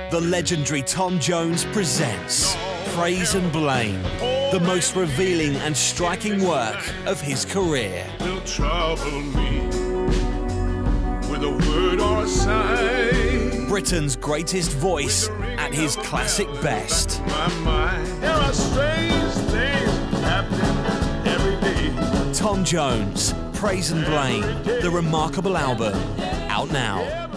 the legendary Tom Jones presents Praise and Blame, the most revealing and striking work of his career. Will trouble me with a word or a sign. Britain's greatest voice at his classic best. My mind. There are strange things happening every day. Tom Jones, Praise and Blame, the remarkable album, out now.